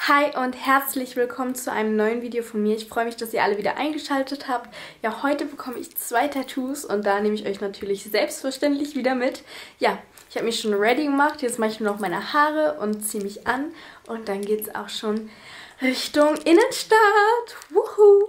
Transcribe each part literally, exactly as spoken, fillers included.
Hi und herzlich willkommen zu einem neuen Video von mir. Ich freue mich, dass ihr alle wieder eingeschaltet habt. Ja, heute bekomme ich zwei Tattoos und da nehme ich euch natürlich selbstverständlich wieder mit. Ja, ich habe mich schon ready gemacht. Jetzt mache ich nur noch meine Haare und ziehe mich an. Und dann geht es auch schon Richtung Innenstadt. Wuhu!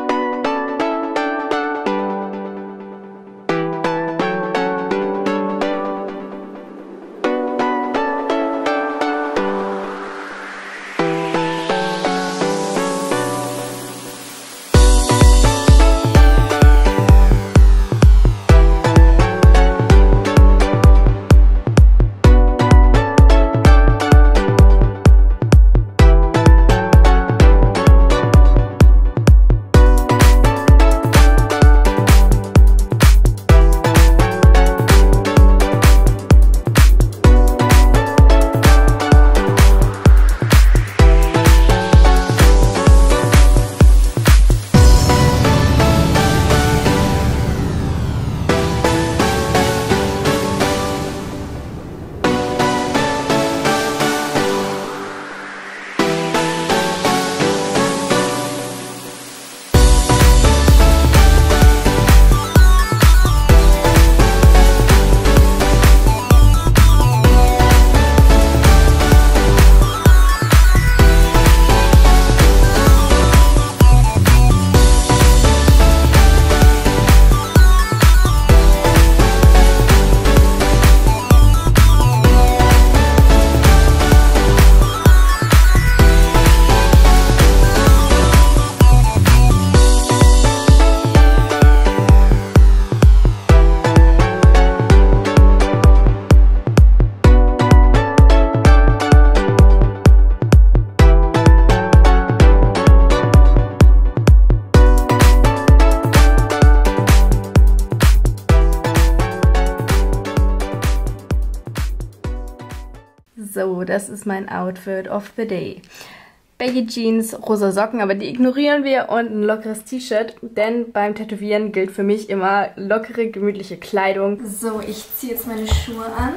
So, das ist mein Outfit of the day. Baggy Jeans, rosa Socken, aber die ignorieren wir und ein lockeres T-Shirt, denn beim Tätowieren gilt für mich immer lockere, gemütliche Kleidung. So, ich ziehe jetzt meine Schuhe an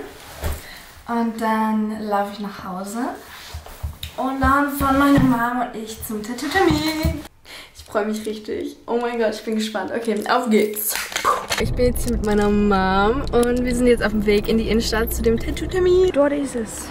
und dann laufe ich nach Hause und dann fahren meine Mom und ich zum Tattoo-Termin. Ich freue mich richtig. Oh mein Gott, ich bin gespannt. Okay, auf geht's. Ich bin jetzt hier mit meiner Mom und wir sind jetzt auf dem Weg in die Innenstadt zu dem Tattoo-Termin. Dort ist es.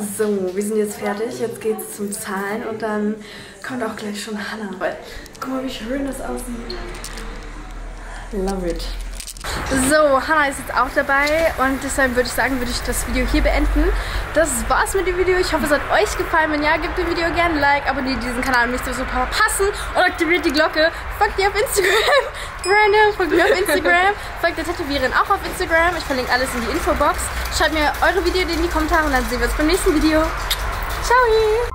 So, wir sind jetzt fertig. Jetzt geht's zum Zahlen und dann kommt auch gleich schon Hannah. Guck mal, wie schön das aussieht. Love it. So, Hannah ist jetzt auch dabei und deshalb würde ich sagen, würde ich das Video hier beenden. Das war's mit dem Video. Ich hoffe, es hat euch gefallen. Wenn ja, gebt dem Video gerne ein Like, abonniert diesen Kanal, um nichts zu verpassen und aktiviert die Glocke. Folgt mir auf Instagram. Random, folgt mir auf Instagram. Folgt der Tätowiererin auch auf Instagram. Ich verlinke alles in die Infobox. Schreibt mir eure Videoideen in die Kommentare und dann sehen wir uns beim nächsten Video. Ciao!